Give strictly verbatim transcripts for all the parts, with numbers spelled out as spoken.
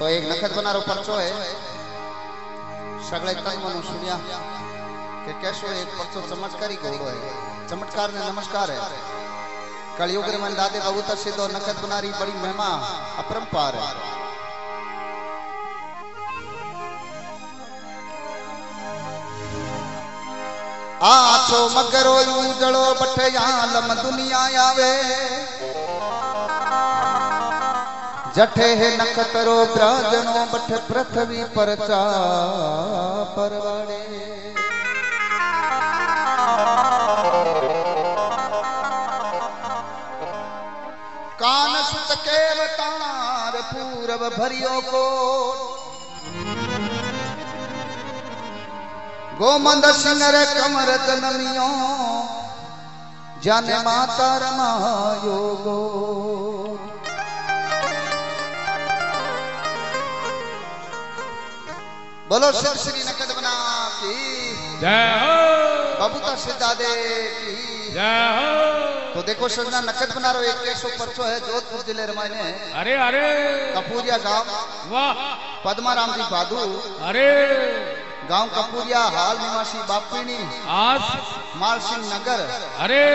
तो एक नखत बनारो परचो है सगळे तन मनु सुनिया के कैसो एक परचो चमत्कारी घोड़ो है। चमत्कार ने नमस्कार है। कलयुग रे मन दादे बहुत सिद्धो नखत बनारी बड़ी महिमा अपरंपार है। आछो मगरो उजड़ो बठे आलम दुनिया आवे जठे है नखतरो ब्राजनो बठे पृथ्वी परचा परवाड़े। कान सुत केव तार पूरब भरियो को गोमंद सिंगर कमर जनमियो जाने माता रमायोगो। बोलो श्री श्री नकद बना की जय हो, बबूता सिद्धादे की जय हो। तो देखो सजना नकद बना रो एक एक सौ परसों है जोधपुर जिले रमायने। अरे अरे कपूरिया गांव, वाह। पद्माराम जी बादू, अरे गांव कपूरिया, हाल निवासी बापीनी, आज माल सिंह नगर, अरे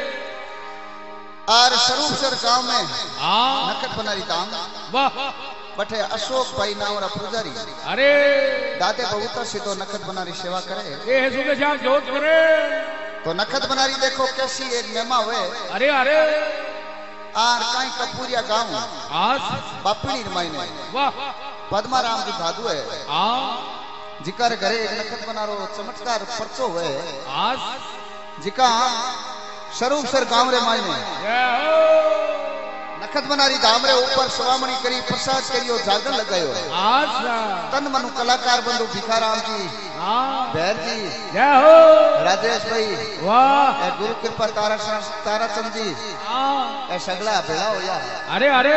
और स्वरूपसर गांव में हाँ नकद बनारी दाम वाह। बठे अशोक भाई नावरा पुजारी अरे दादे बहुत सिद्धो नकद बनारी सेवा करे। ये सुबह शाम जोत करे तो नकद बनारी देखो कैसी एक महिमा हुए। अरे अरे आर काई कपूरिया गांव आज बापीनी रमायने वाह। पद्माराम जी भादू है हाँ जिकर घरे एक नखत बनारो चमत्कार परचो हुए आज जिका स्वरूपसर गांव रे मायने जय हो। नखत बनारी धाम रे ऊपर सवामणी करी प्रसाद करियो जागरण लगायो आज तन मनु कलाकार बंधु भिखाराम जी, हाँ बैर जी, जय हो, राजेश भाई, वाह। ए गुरु कृपा तारा ताराचंद जी, हाँ ए सगला भेड़ा हो यार। अरे अरे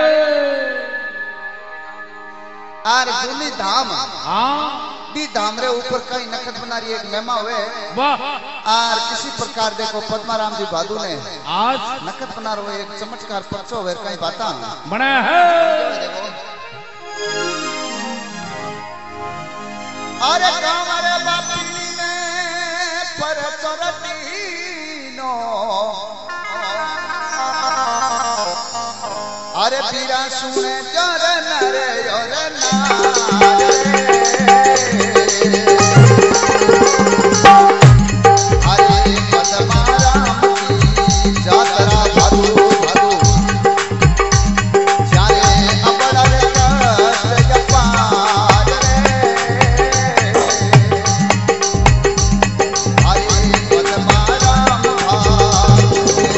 आर दुनी धाम हाँ भी धाम रे ऊपर कई नखत बनारी एक महिमा हुए। वाह। आर किसी प्रकार देखो पद्माराम जी बादू ने आज नखत बना रो एक चमत्कार परचो हुए कई बाता बना है। अरे गांव रे बापी में परचो रतीनो अरे पीरा सुने चरण रे और नारे हरे पद्माराम की जातरा भादू भादू जाने अबड़ कष्ट जपार रे हरे पद्माराम भादू।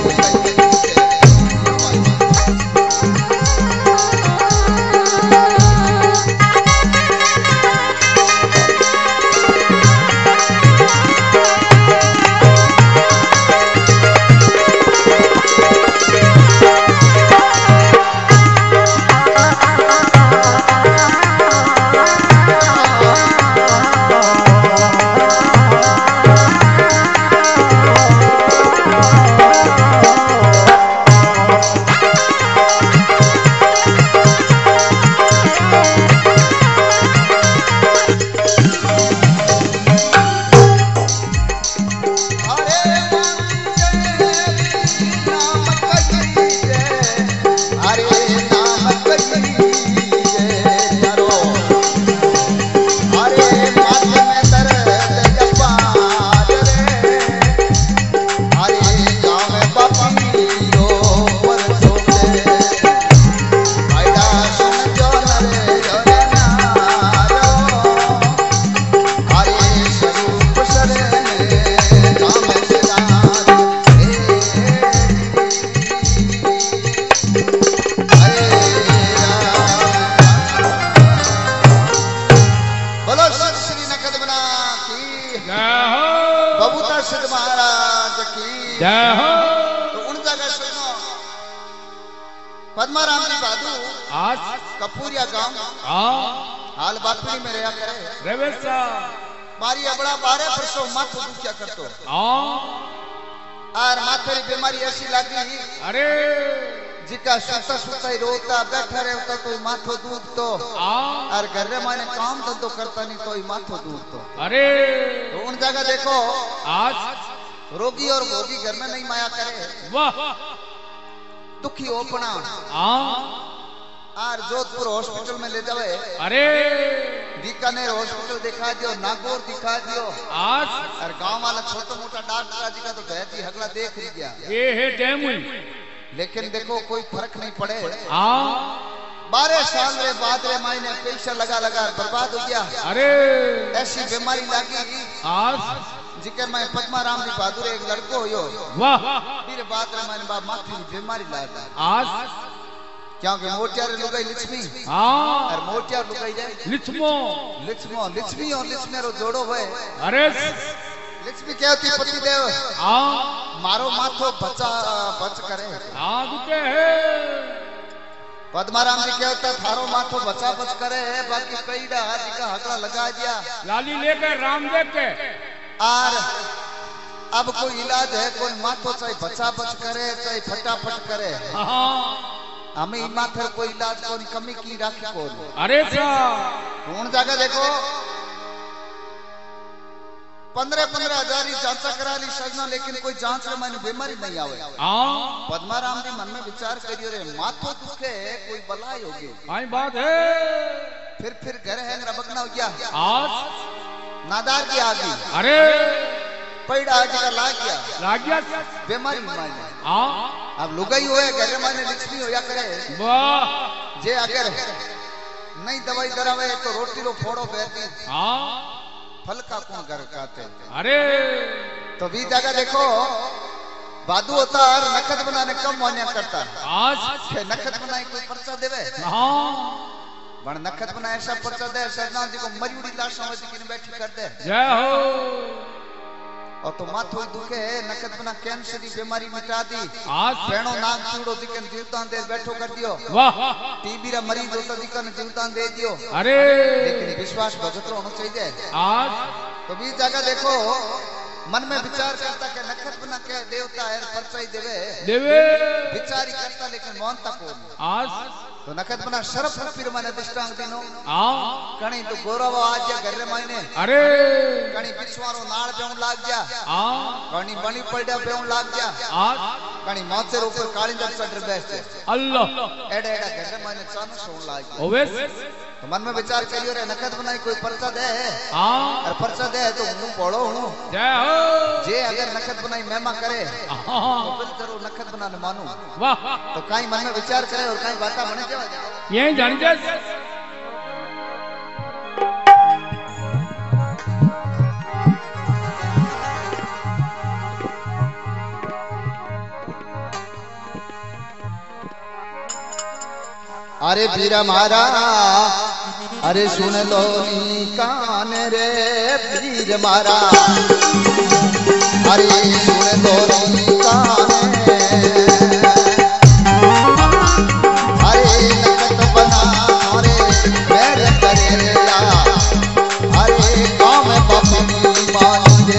जय हो। तो उन जगह सुनो पद्माराम जी बादू आज कपूरिया गांव हाँ हाल बापी में रहा करे रेवेसा मारी अबड़ा बारह वर्षों माथो दुखिया करतो हाँ और माथे री बीमारी ऐसी लगी अरे जिका सुता सुता ही रोता बैठा रहता तो माथो दूध तो और घर में माने काम धंधो करता नहीं तो ही माथो दूध तो। अरे तो उन जगह देखो आज रोगी और भोगी घर में नहीं माया करे। वाह दुखी ओपना हाँ और जोधपुर हॉस्पिटल में ले जावे। अरे बीकानेर हॉस्पिटल दिखा दियो, नागौर दिखा दियो आज और गांव वाला छोटा मोटा डॉक्टर जी का तो भैती हगला देख ही गया। ये है डैम लेकिन देखो कोई फर्क नहीं पड़े। हाँ बारह साल रे बाद रे मायने पैसा लगा लगा बर्बाद हो गया। अरे ऐसी बीमारी लगी आज जिक्र में पद्माराम जी बहादुर एक लड़को हो वाह फिर बाद रे मायने बा माथी बीमारी लगा आज क्योंकि मोटियार लुगाई लक्ष्मी हाँ और मोटियार लुगाई जाए लिचमो लक्ष्मो लक्ष्मी और लक्ष्मी रो जोड़ो हुए। अरे लक्ष्मी क्या होती पति देव हाँ मारो माथो बचा बच करे। हाँ दुखे है पद्माराम जी क्या होता थारो माथो बचा बच करे बाकी पैड़ा जी का हगला लगा दिया लाली लेकर राम देख के और अब कोई इलाज है कोई माथो चाहे बचा बच करे चाहे फटाफट करे। हाँ हमें माथे कोई इलाज कोई कमी की राखी कोई। अरे कौन जगह देखो पंद्रह पंद्रह हजार जांचा करा ली सजना लेकिन कोई जांच में मैंने बीमारी नहीं आवे। पद्माराम जी मन में विचार करियो रे माथो दुखे कोई बलाई होगी आई बात है। फिर फिर घर है रबकना हो गया आज नादार की आ गई। अरे पैड़ा आज का लाग गया लाग गया बीमारी मायने हाँ अब लुगाई हुए घर मायने लक्ष्मी होया करे वाह जे अगर नहीं दवाई दरावे तो रोटी लो फोड़ो बेहती हाँ फल का कौन घर खाते। अरे तो भी जगह देखो बादू होता और नखत बनाने कम होने करता आज नखत बनाई कोई पर्चा देवे हाँ बन नखत बना ऐसा पर्चा दे सरदार जी को मरियुड़ी लाश समझ के बैठी कर दे जय हो और तो माथो दुखे नखत बना कैंसर की बीमारी मिटा दी आज पेणो नाग चूड़ो दिकन जीवदान दे बैठो कर दियो वाह टीबी रा मरीज होता दिकन जीवदान दे दियो। अरे लेकिन विश्वास भगत होना चाहिए आज तो भी जगह देखो मन में विचार करता के नखत बना के देवता है परचाई देवे देवे विचारी करता लेकिन मानता कौन आज तो नखत बना शरफ फिर मैंने दृष्टांत दिनो हाँ कणी तो गौरव आज या घर मायने अरे कणी पिछवारो नाड़ बेउन लाग गया हाँ कणी बनी पड़या बेउन लाग गया आज कणी माथे ऊपर काली जब चढ़ बैठे अल्लाह एडे एडे घर मायने चानो सोन लाग गया। ओवेस तो मन में विचार करियो रे नखत बनाई कोई पर्चा दे हाँ और पर्चा दे तो हूं पढ़ो हूं जय हो जे अगर नखत बनाई मेहमा करे हाँ तो फिर जरूर नखत बनाने मानू वाह तो काई मन में विचार करे और काई बाता बने जावे ये जान जा अरे वीरा मारा अरे सुन लो नी कान रे वीर मारा अरे सुन लो नी कान अरे नखत बना अरे बैर करे अरे गाँव में बापी मान दे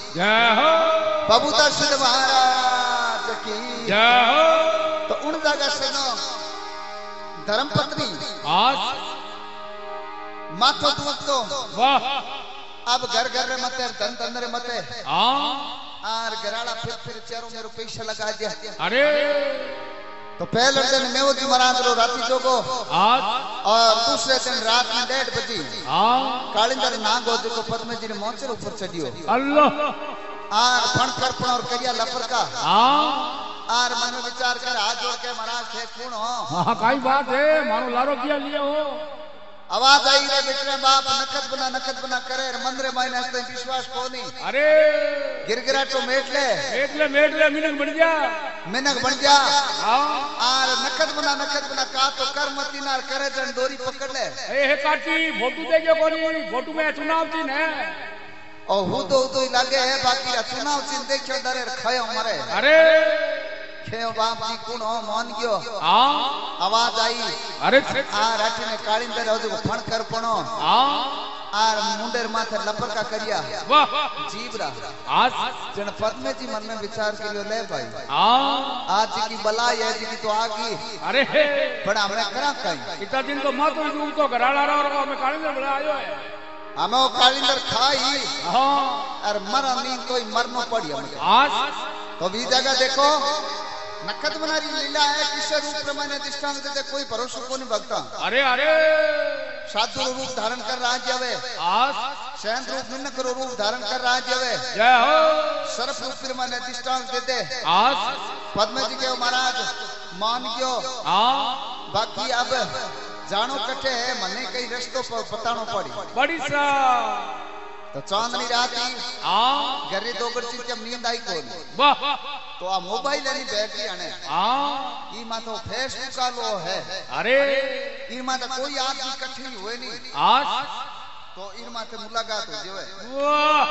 जय हो बबूता सिद्ध महाराज की जय हो। तो उन जगह से नो धर्मपत्नी आज माथो तुम तो वाह अब घर घर रे मते धन धन रे मते हाँ आर घराला फिर फिर चारों मेरो पैसा लगा दिया। अरे तो पहले दिन मेवो जी महाराज रो राती जोगो आज और दूसरे दिन रात में डेढ़ बजी हाँ कालिंदर नागो जो पद्म जी ने मोचर ऊपर चढ़ियो अल्लाह आर फण करपण और करिया लफर का हाँ आर मनो विचार कर हाथ जोड़ के महाराज थे कौन हो हाँ काई बात है मानो लारो किया लिए हो। आवाज आई रे बेटे बाप नखत बना नखत बना करे मंदरे मायने हस्ते विश्वास कोनी। अरे गिरगिरा तो मेट ले मेट ले मेट ले मिनक बन जा मिनक बन जा हाँ आर नखत बना नखत बना का तो कर मती नार करे जन डोरी पकड़ ले ए हे काटी फोटो दे जो कोनी फोटो में चुनाव थी ने और हु तो तो ही लागे है बाकी रा चुनाव चिन्ह देखियो डरे खयो मरे। अरे खेयो बाप जी कौन हो मान गयो हाँ आवाज आई अरे आ राठी ने कालिंदर हो जो फण करपणो हाँ आर मुंडेर माथे लपर का करिया वाह जीवरा आज जन पद्मे जी मन में विचार करियो ले भाई हाँ आज जी की बलाई है जी की तो आगी अरे बड़ा हमने करा कहीं इतना दिन तो मातो उनको घराला रहा और मैं कालिंदर बड़ा आयो है हमें वो कालिंदर खाई हाँ और मरा नींद कोई मरनो पड़ी हमें आज तो भी जगह देखो नखत बनारी लीला है किस रूप प्रमाणे दृष्टांत देते कोई भरोसा को नहीं भगता। अरे अरे साधु रूप धारण कर राज्य वे आज सहन रूप निन्न करो रूप धारण कर राज्य वे जय हो सर्प रूप प्रमाणे दृष्टांत देते आज पद्म जी के महाराज मान गयो हाँ बाकी अब जानो कटे है मने कई रस्तों पर बतानो पड़ी बड़ी सा तो चांदनी रात ही हाँ घरे दो गड़ची जब नींद आई को वाह तो आ मोबाइल यानी बैटरी आने हाँ ई मा तो फेसबुक का लो है अरे ई मा तो कोई आदमी इकट्ठी हुए नहीं आज तो इन मा से मुलाकात हो जावे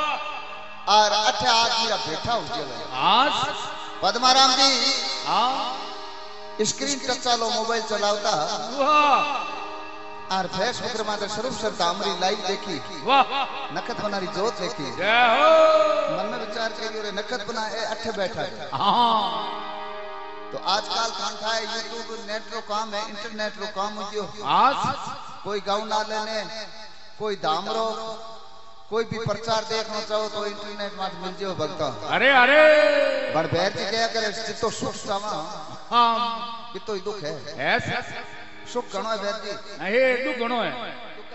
वाह और अठे आदमी रा बैठा हो जावे आज पद्माराम जी हाँ स्क्रीन टच चालो मोबाइल चलावता वाह और फेसबुक रे माते स्वरूप सर तामरी लाइव देखी वाह नखत बनारी जोत देखी जय हो मन में विचार करियो रे नखत बना ए अठे बैठा है हाँ तो आजकल कान था यूट्यूब नेट रो काम है इंटरनेट रो काम हो गयो आज कोई गाँव ना लेने कोई दामरो कोई भी प्रचार देखना चाहो तो इंटरनेट में मिल जाओ भक्ता। अरे अरे बड़ बैर जी क्या करे तो सुख सामा हाँ ये तो दुख है ऐसा सुख गणो है बैर जी नहीं दुख गणो है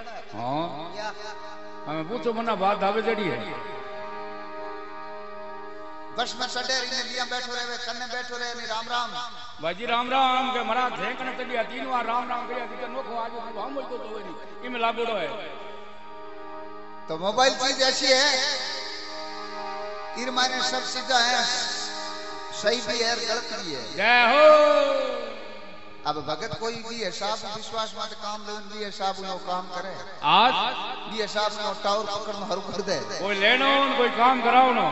हाँ हमें पूछो मना बात धावे जड़ी है बस में सडे इने लिया बैठो रहे कन्ने बैठो रहे नहीं राम राम बाजी राम राम के मरा धेंकने चलिया तीन बार राम राम करिया दिक्कत नोखो आज तो हम तो तो नहीं इमे लागोड़ो है तो मोबाइल चीज ऐसी है इन माने सब चीजें हैं सही भी है गलत भी है। जय हो अब भगत कोई भी हिसाब विश्वास मत काम लेन भी हिसाब नो काम करे आज भी हिसाब नो टावर पकड़ में हरू कर दे कोई लेनो कोई काम कराओ नो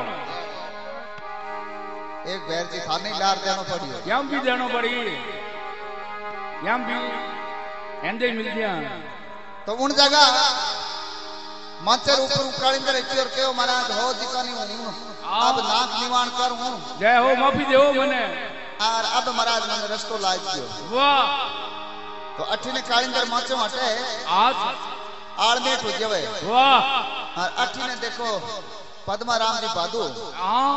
एक बैर जी थाने लार देनो पड़ी यम भी देनो पड़ी यम भी एंदे मिल गया तो उन जगह माचर ऊपर कालिंदर और कहो महाराज हो जिकानी हूं अब नाक निवाण कर हूं जय हो माफी देओ मने और अब महाराज मैंने रस्तो ला दियो वाह तो अठी ने कालिंदर माचो हटे आज आड़मेट हो जावे वाह और अठी ने देखो पद्माराम जी बादू हां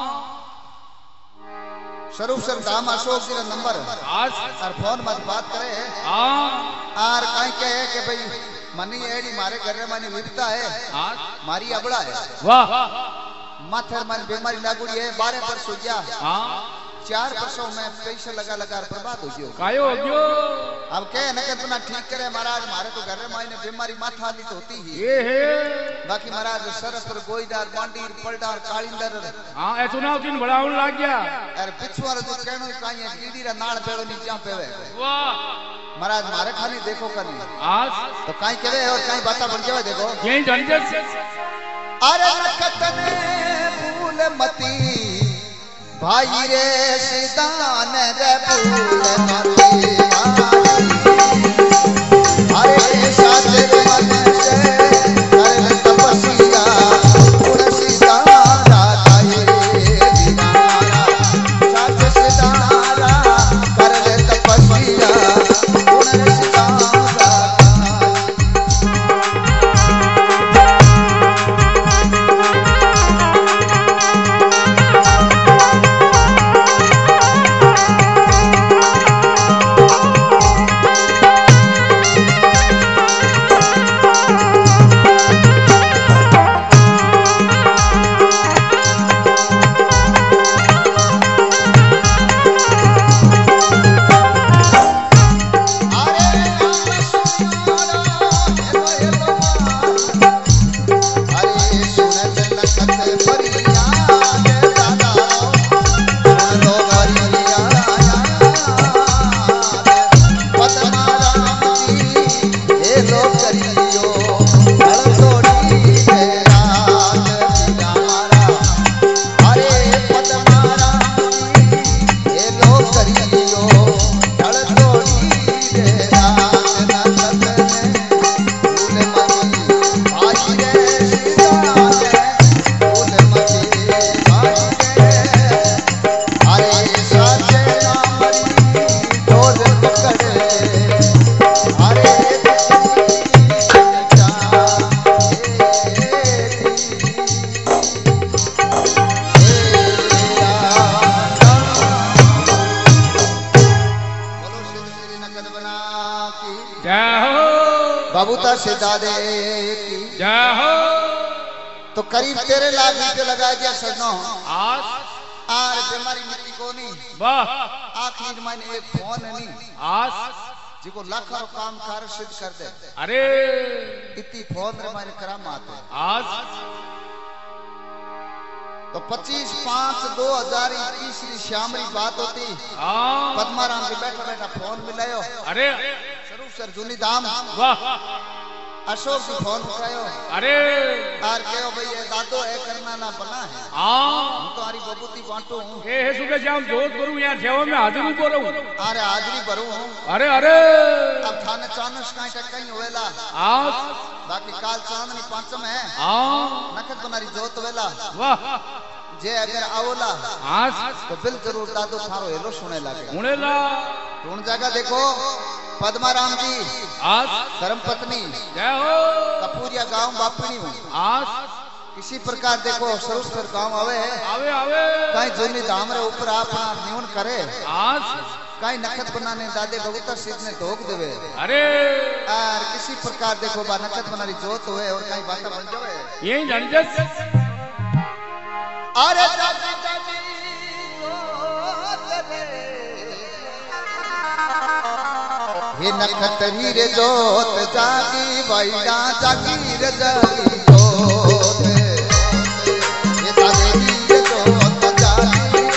स्वरूप सर दाम अशोक जी का नंबर आज और फोन मत बात करे हां और कहीं के है कि भाई मनी एडी मारे घर में मनी विपता है आज मारी अबड़ा है वाह माथर मन बीमारी लागुड़ी है बारह वर्ष हो गया हां चार वर्षों में पैसे लगा लगा बर्बाद हो गयो कायो हो गयो अब कहे न कि तुना ठीक करे महाराज मारे तो घर में मायने बीमारी माथा ली तो होती ही ये है बाकी महाराज सरसर गोईदार बांडीर पलडार कालिंदर हां ए चुनाव दिन बड़ाउन लाग गया अरे पिछवार जो कहनो काई है कीड़ी रा नाल पेवे नी जा पेवे वाह महाराज मारे खानी देखो कनी आज तो काई कहवे और काई बाता बन जावे देखो यही जान जा अरे नखतने भूल मती भाई रे सिदान रे भूल मती अरे साजन मन से कर तपस्या उड़ सिदान राधाई बबूता से दादे की जय हो। तो करीब तेरह लाख रुपये लगा दिया सजनो आज आर बीमारी मिट्टी को नहीं वाह आखिर मैंने एक फोन नहीं आज जिको लाखों काम कार्य सिद्ध कर दे अरे इतनी फोन रे मैंने करामात है आज तो पच्चीस पांच दो हजार इक्कीस की श्यामरी बात होती हाँ पद्माराम के बैठा बैठा फोन मिलायो अरे स्वरूप सर जूनी दाम वाह अशोक की फोन उठायो अरे आर कहो भाई ये दादो है करना ना बना है हाँ हम तो हरी बबूती बांटू हूँ ए है सुबह शाम जोत करूं यहाँ सेवा में हाजिरी को रहूं अरे हाजरी भरू हूँ अरे अरे अब थाने चानस का कहीं होवेला आज बाकी काल चांदनी पांचम है हाँ नखत बनारी जोत वेला वाह जे अगर आओला आज तो बिल जरूर दादो थारो हेलो सुने लगे मुनेला कौन जगह देखो पद्माराम जी आज धर्म पत्नी जय हो कपूरिया गांव बापनी हूँ आज किसी प्रकार देखो सरुस्तर गांव आवे आवे आवे कहीं जोनी धाम रे ऊपर आप न्यून करे आज कहीं नखत बनाने दादे बबूता सिद्ध ने धोख देवे अरे और किसी प्रकार देखो बा नखत बनारी जोत हुए और कहीं बात बन जावे यही झंझट अरे दादी दादी जोत रे हे नखतरी रे जोत जागी बैडा जागी रे जागी जोत हे दादी रे जोत जागी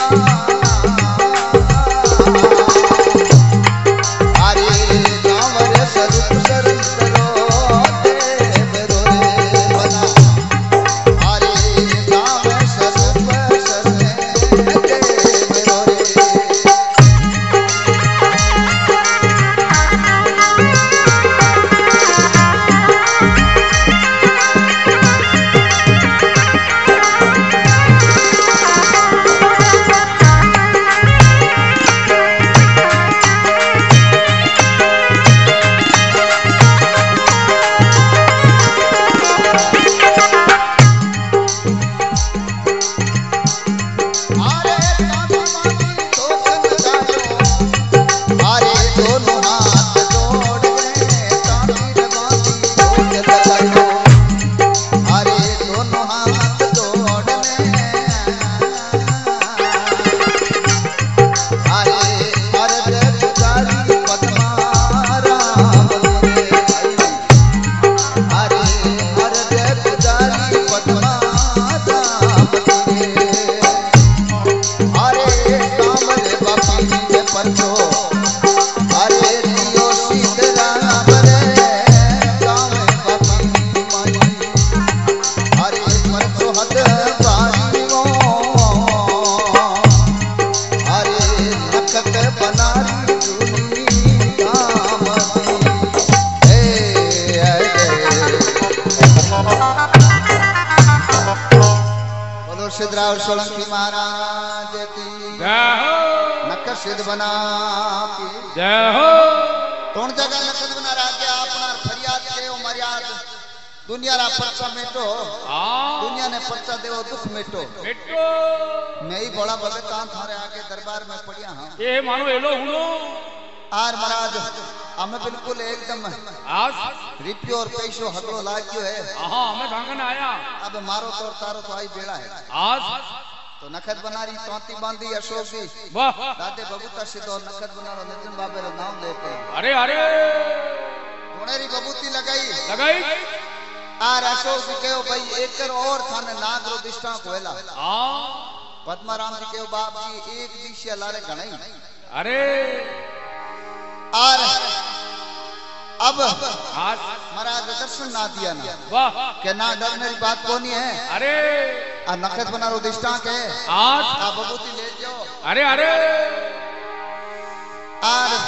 अरे गाँव रे स्वरूप शरण सरो मेरो रे बना अरे गाँव स्वरूप शरण मेरो रे सिद्धराज सोलंकी महाराज की जय हो नक्कर सिद्ध बना की जय हो कौन जगह नक्कर बना राज्य अपना फरियाद के मर्याद दुनिया रा पर्चा मेटो हाँ दुनिया ने पर्चा देवो दुख मेटो बेटो मैं ही बड़ा भगतान थारे आगे दरबार में पड़िया हां ये मानो एलो हुनो आर महाराज हमें बिल्कुल एकदम आज रिपियो और पैसो हगड़ो लाग्यो है हाँ हमें भांगन आया अब मारो तो तारो तो आई बेड़ा है आज तो नखत बनारी तोती बांधी अशोक जी वाह दादे बबूता सिद्धो नखत बनारो नितिन बाबे रो नाम लेते अरे अरे घोड़ेरी बबूती लगाई लगाई आर अशोक जी कहो भाई एकर और थाने नाग रो दिष्टांत होएला हाँ पद्माराम जी कहो बाप जी एक दिशा लारे घणाई अरे आर अब आज महाराज दर्शन ना दिया ना वाह के ना डरने की बात कोनी है अरे आ नखत बना रो दिष्टांत है आज आ बबूती ले जाओ अरे अरे आर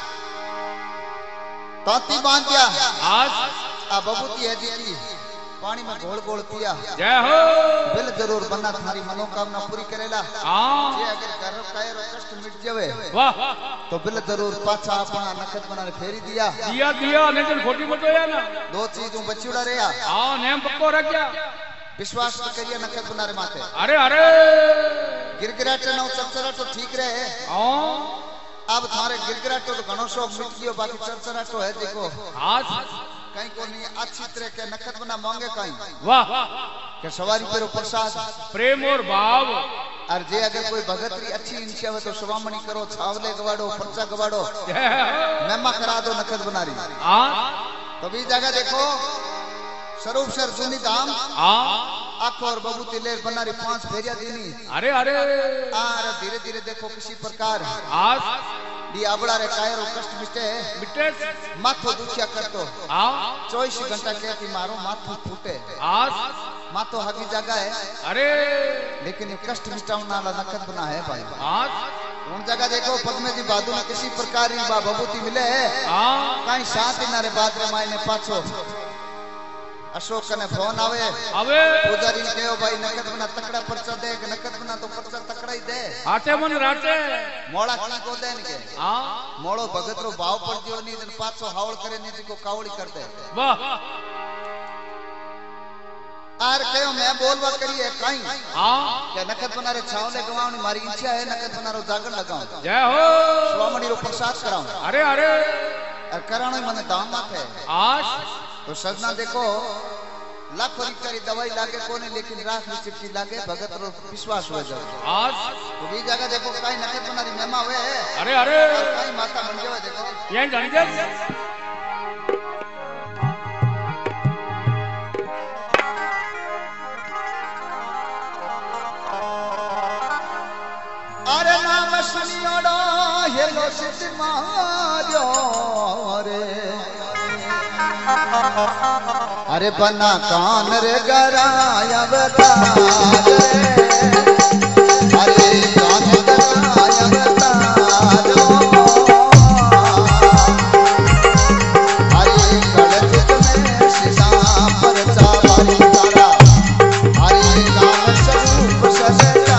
तोती बांध दिया आज आ बबूती है जी पानी में घोल घोल पिया जय हो बिल जरूर बना थारी मनोकामना पूरी करेला हाँ जे अगर घर कायर कष्ट मिट जावे वाह तो बिल जरूर पाछा अपना नखत बना फेरी दिया दिया दिया नहीं तो खोटी मत होया ना दो चीजों बचुड़ा रहा हाँ नेम पक्को रख गया विश्वास करिए नखत बना रे माथे अरे अरे गिरगिराटे नौ चरचरा तो ठीक रहे हाँ अब थारे गिरगिराटो तो घणो शौक मिट गयो बाकी चरचराटो है देखो आज कहीं को नहीं अच्छी तरह के नखत बना मांगे कहीं वाह के सवारी पर प्रसाद प्रेम और भाव और जे अगर कोई भगतरी अच्छी इंची है तो सवामणी करो छावले गवाड़ो पर्चा गवाड़ो मेमा करा दो नखत बना रही हाँ तो भी जगह देखो स्वरूप सर जूनी धाम हाँ आखो और बबू तिले बना रही पांच फेरिया दीनी अरे अरे आर धीरे धीरे देखो किसी प्रकार आज दी आबड़ा रे कायरो कष्ट मिटे मिटे माथो दुखिया करतो हाँ चौबीस घंटा कहती मारो माथो फूटे आज माथो हकी जगह है अरे लेकिन ये कष्ट मिटाने वाला नखत बना है भाई आज उन जगह देखो पद्मे जी बादू ने किसी प्रकार की बबूती मिले हाँ कहीं शांति नारे बात रे मायने पाछो अशोक कने फोन आवे अबे पुजारी ने कहो भाई नकद बना तकड़ा पर्चा दे नकद बना तो पर्चा तकड़ा ही दे हाथे मन राते मोड़ा की को दे के हाँ मोड़ो भगत रो भाव पड़ दियो नी दिन पाछो हावल करे नी को कावड़ी कर दे वाह आर कहो मैं बोलवा करिए काई हाँ के नकद बना रे छावले गवावनी मारी इच्छा है नकद बना रो जागर लगाऊं जय हो स्वामणी रो प्रसाद कराऊं अरे अरे और कराणो मने दाम माथे आज तो सजना देखो लाखों रुपया की दवाई लागे कोने लेकिन राख में चिपटी लागे भगत रो विश्वास हो जाए आज तो भी जगह देखो काई नकद बना रही मेमा हुए अरे अरे और काई माता बन जावे देखो ये जान जा अरे नाम सुनियोड़ो हेलो सिद्ध मार्यो रे अरे बना कान रे गराया बता रे अरे कान गराया बता रो अरे गलत में सीधा पर चावरी तारा अरे कान स्वरूप सजा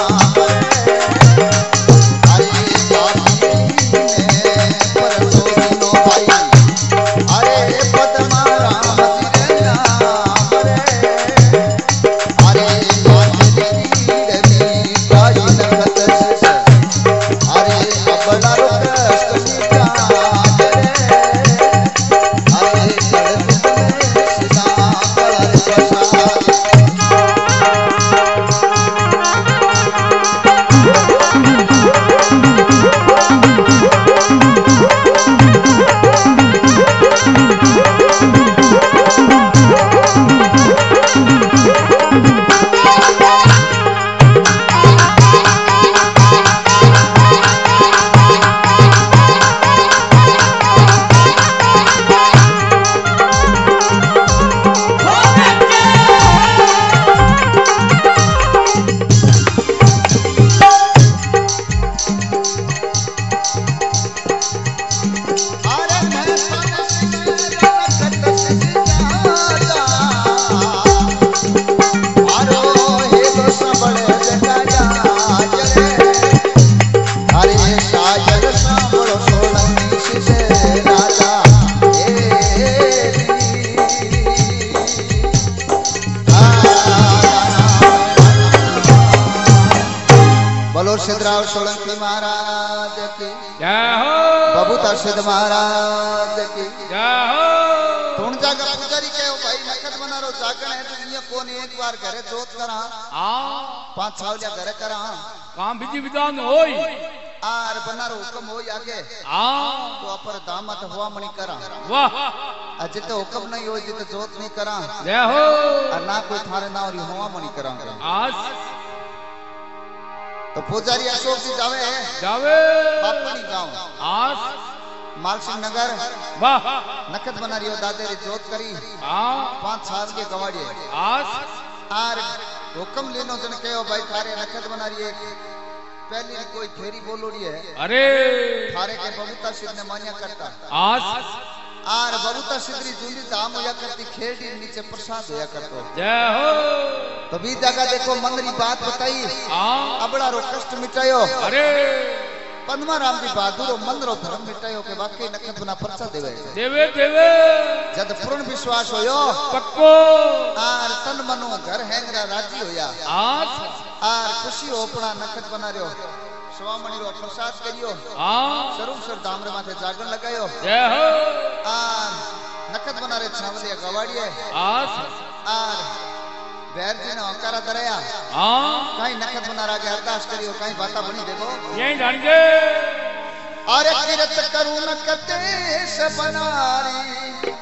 सिद्धराव सोलंकी महाराज की जय हो बबूता सिद्ध महाराज की जय हो तुम जाकर पुजारी कहो भाई नखत बना रो जागरण है तो ये कौन एक बार घरे जोत करा हाँ पांच छावलिया घरे करा काम विधि विधान होई आर बना रो हुक्म होई आगे हाँ तो अपर दामत हुआ मणि करा वाह जिते हुक्म नहीं हो जिते जोत नहीं करा जय हो और ना कोई थारे ना और हुआ मणि करा आज तो पुजारी अशोक जी जावे जावे बापनी गांव आज मालसिंह नगर वाह नखत बना रही हो दादे री जोत करी हाँ पांच साल के गवाड़िए आज आर हुक्म लेनो जन कहो भाई थारे नखत बना रही है पहली कोई फेरी बोलोड़ी है अरे थारे के बबूता सिद्ध ने मान्या करता आज आर बबूता सिद्धरी जूंदी धाम होया करती खेड़ी नीचे प्रसाद होया करतो जय हो तो भी जगह देखो मंगरी बात बताई हाँ अबड़ा रो कष्ट मिटायो अरे पद्मा राम जी बहादुर मन रो धर्म मिटायो के वाकई नखत बना परचा देवे देवे देवे जद पूर्ण विश्वास होयो पक्को आर तन मनो घर हैंगरा राजी होया आज आर खुशी हो अपना नखत बना रयो स्वामणी रो प्रसाद करियो हाँ स्वरूप सर दामरे माथे जागरण लगायो जय हो आर नकद बना रे छावलिया गवाड़िया आस आर बैर जी ने औकारा दरया हां काई नकद बना रागे अरदास करियो काई बाता बनी देखो यही जानिए अरे किरत करू नकते से बनारी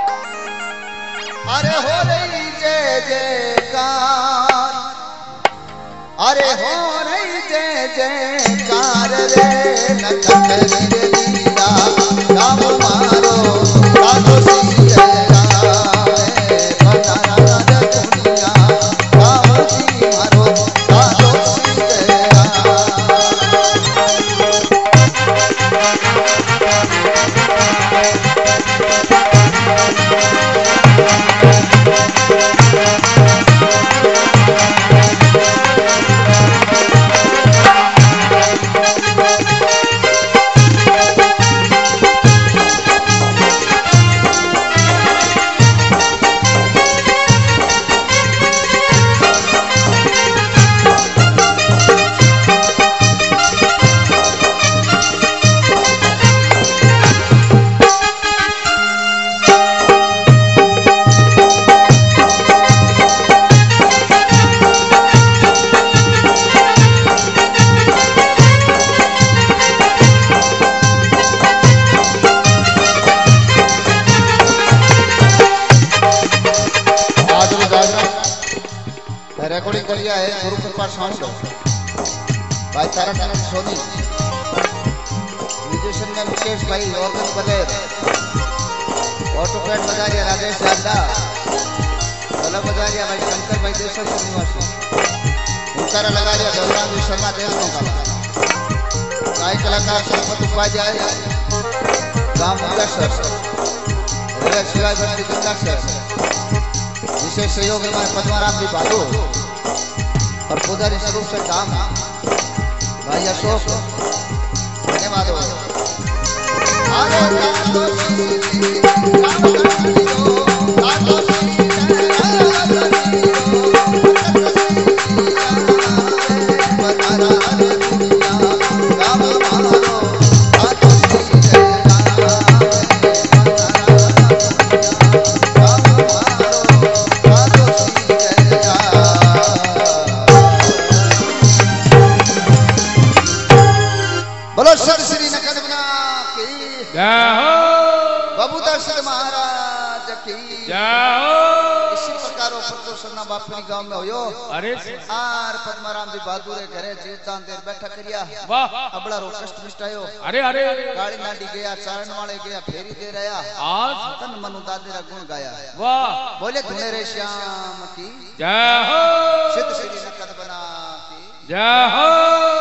अरे हो रही जय जयकार अरे हो रही जय जयकार रे नकद रे लीला राम मारो राधो सी जय बनारा दुनिया राम जी मारो राधो सी जय रिकॉर्डिंग कर लिया है गुरु कृपा साउंड भाई ताराकांत सोनी म्यूजिशियन में मुकेश भाई ऑर्गन बलेर ऑटोपैड बजा रहा राजेश जांडा ढोलक बजा रहा भाई शंकर भाई देशर निवासी हुकारा लगा रहा गौरांग शर्मा देवनों का गायक कलाकार सरपत उपाध्याय गांव मुंगासर रेल शिवाय भट्टी गंगासर विशेष सहयोग में पद्माराम जी बालू और पुजारी स्वरूप से काम भाई अशोक धन्यवाद महाराज की इसी प्रकार बापनी गांव में होयो अरे आर पद्माराम जी बहादुर घरे जीवदान देर बैठा करिया वाह अबड़ा रो कष्ट मिटायो अरे अरे गाड़ी नाडी गया चारण वाले गया फेरी दे रहा आज तन मनु दादेरा गुण गाया वाह बोले धुने रे श्याम की जय हो सिद्ध श्री नकद बना की जय हो।